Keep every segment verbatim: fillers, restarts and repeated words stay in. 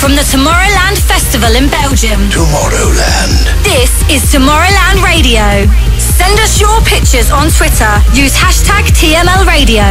from the Tomorrowland Festival in Belgium. Tomorrowland. This is Tomorrowland Radio. Send us your pictures on Twitter. Use hashtag T M L Radio.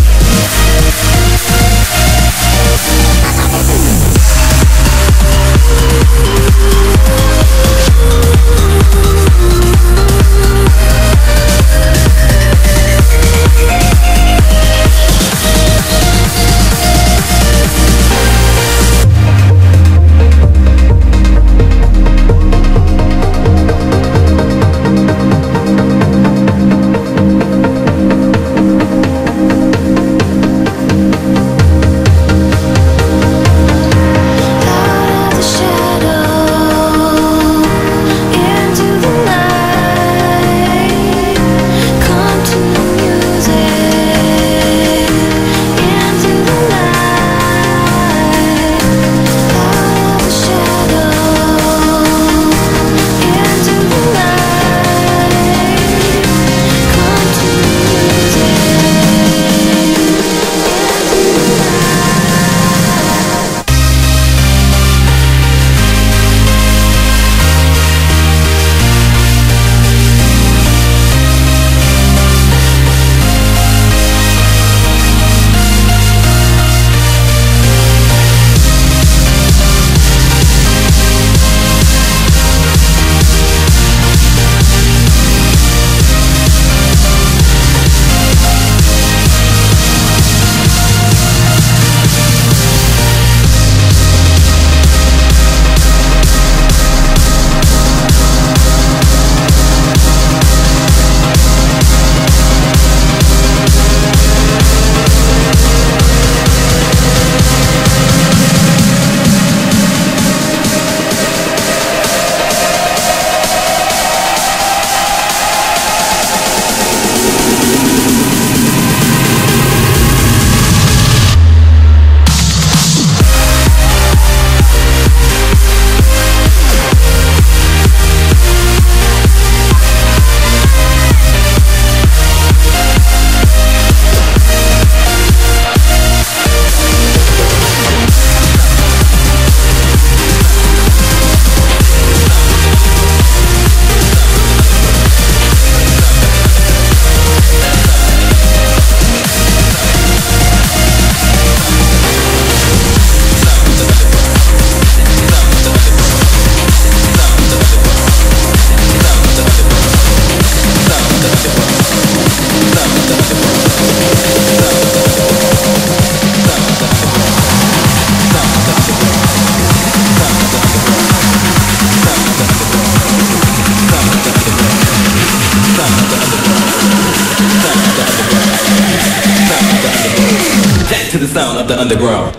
To the sound of the underground.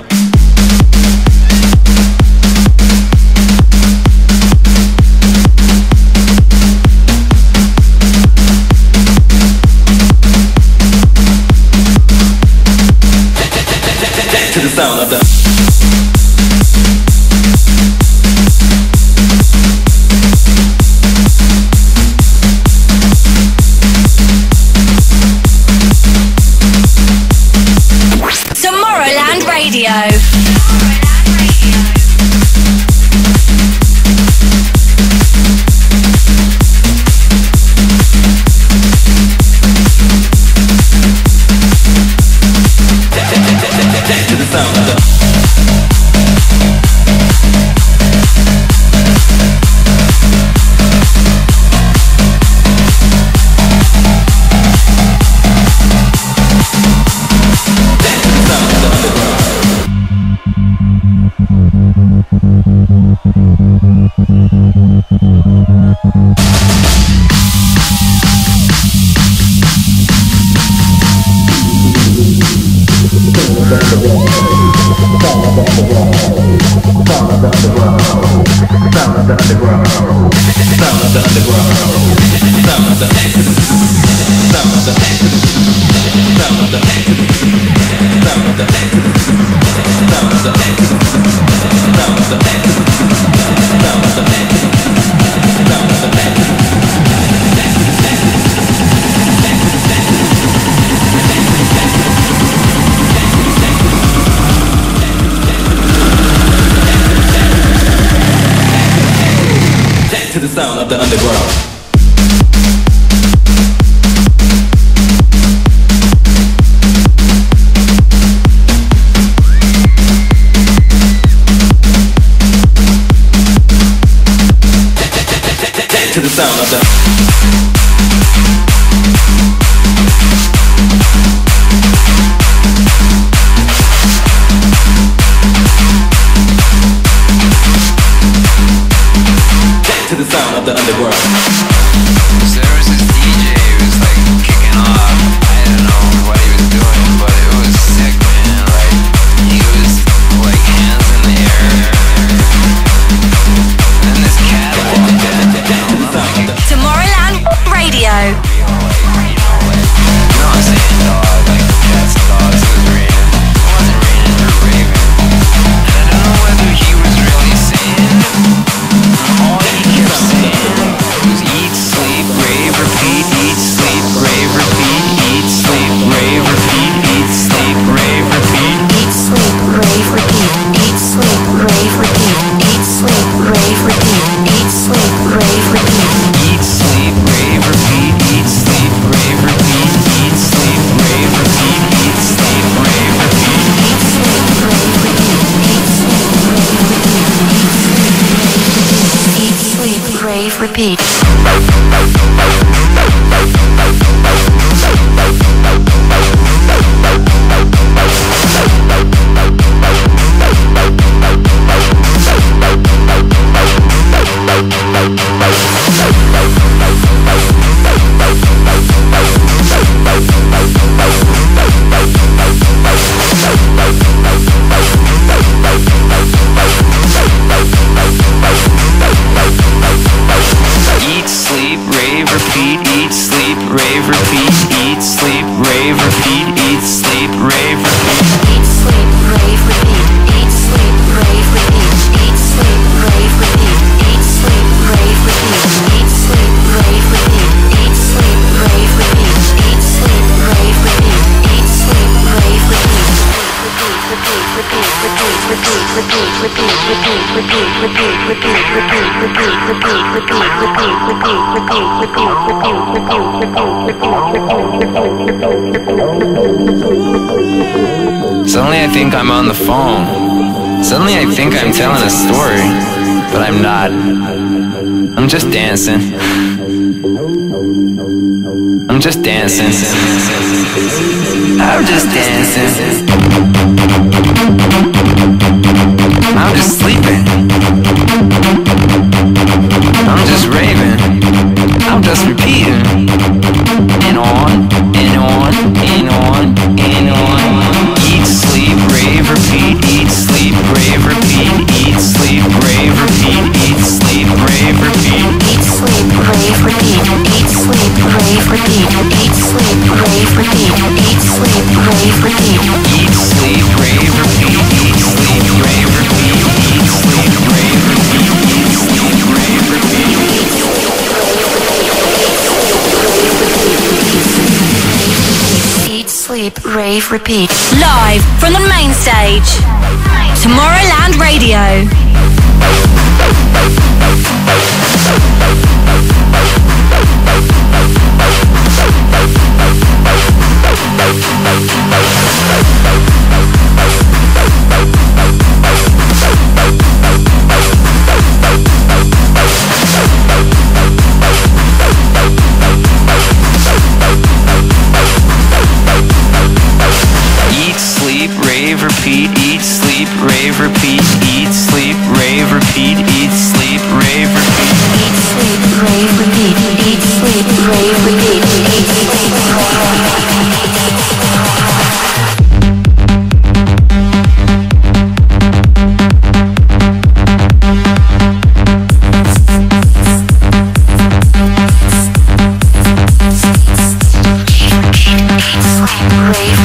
To the sound of the Tomorrowland Radio. to the sound of the to the sound of the underground. To the sound of the to the sound of the underground. So there was this D J who was like kicking off. I don't know what he was doing, but it was sick, man. Like he was like hands in the air, and then this cat walked in. Tomorrowland Radio. You know what I'm saying, dog? Like cats and dogs. It was raining. It wasn't raining or raving. And I don't know whether he was really saying. All he kept saying was eat, sleep, rave, repeat, eat, sleep, rave, repeat, eat, sleep, rave, repeat, eat, sleep, rave, repeat. Eat, sleep, rave, repeat. Eat, sleep, rave, repeat. Eat, sleep, rave, repeat. Eat, sleep, rave, repeat. Eat, sleep, rave, repeat, eat, sleep, rave, repeat, eat, sleep, rave, repeat, eat, sleep, rave, repeat. Eat, sleep, rave, repeat. Eat, sleep, rave, repeat. Eat, sleep, rave, repeat, eat, sleep, rave, repeat, eat, sleep, rave, repeat, eat, sleep, rave, repeat. Eat, sleep, rave, repeat. Eat, sleep, rave, repeat. Eat, sleep, rave, repeat. Eat, sleep, rave, repeat. Eat, sleep, rave, repeat. Eat, sleep, rave, repeat. Eat, sleep, rave, repeat. Eat, sleep, rave, repeat. Repeat, repeat, repeat, repeat, repeat, repeat, repeat, repeat, repeat, repeat, repeat, repeat, repeat, repeat, repeat, repeat, repeat, repeat, repeat. Suddenly I think I'm on the phone. Suddenly I think I'm telling a story, but I'm not. I'm just dancing. I'm just dancing. I'm just dancing. I'm just sleeping. I'm just raving. I'm just repeating. And on, and on, and on, and on. Eat, sleep, rave, repeat. Eat, sleep, rave, repeat. Eat, sleep, rave, repeat. Eat, sleep, rave, repeat. Eat, sleep, rave, repeat. Eat, sleep, rave, repeat. Eat, sleep, rave, repeat. Eat, sleep, rave, repeat. Eat, sleep, rave, repeat. Eat, sleep, rave, repeat. Eat, sleep, rave, repeat. Eat, sleep, rave, repeat. Eat, sleep, rave, repeat. Live from the main stage. Tomorrowland Radio. Eat, sleep, rave, repeat. Eat, sleep, rave, repeat. Eat, sleep, rave, repeat. Eat, sleep, rave, repeat. Eat, sleep, rave, repeat. Eat, sleep, rave, repeat. Eat, sleep, rave,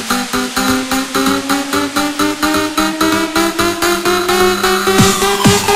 repeat.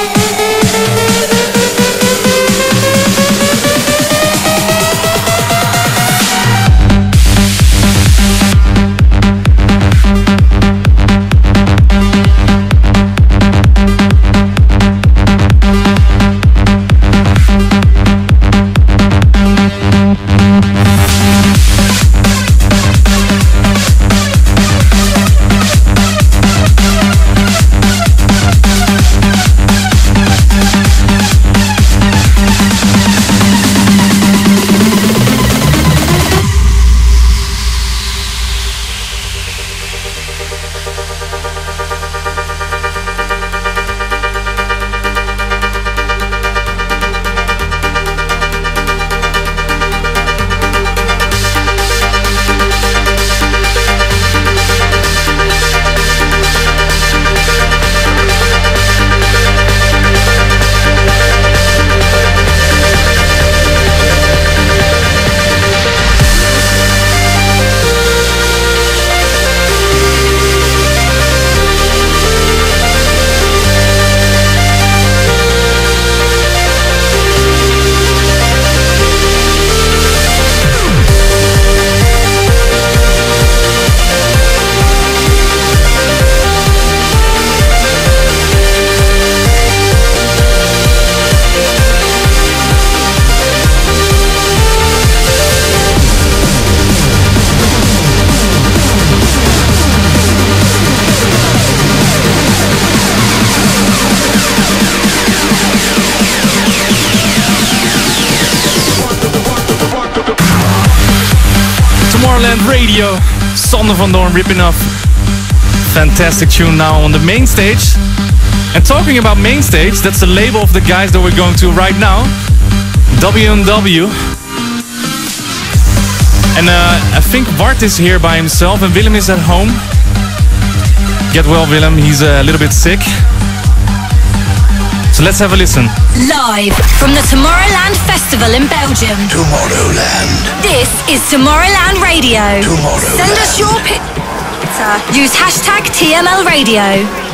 Radio, Sander van Doorn ripping off. Fantastic tune now on the main stage. And talking about main stage, that's the label of the guys that we're going to right now. W and W. And uh, I think Bart is here by himself and Willem is at home. Get well, Willem, he's a little bit sick. So let's have a listen. Live from the Tomorrowland Festival in Belgium. Tomorrowland. This is Tomorrowland Radio. Tomorrowland. Send us your picture. Use hashtag T M L Radio.